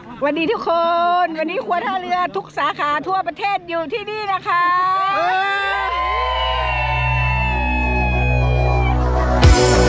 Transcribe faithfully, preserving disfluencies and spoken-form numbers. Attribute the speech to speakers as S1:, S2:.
S1: วันนี้ทุกคนวันนี้ครัวท่าเรือทุกสาขาทั่วประเทศอยู่ที่นี่นะคะ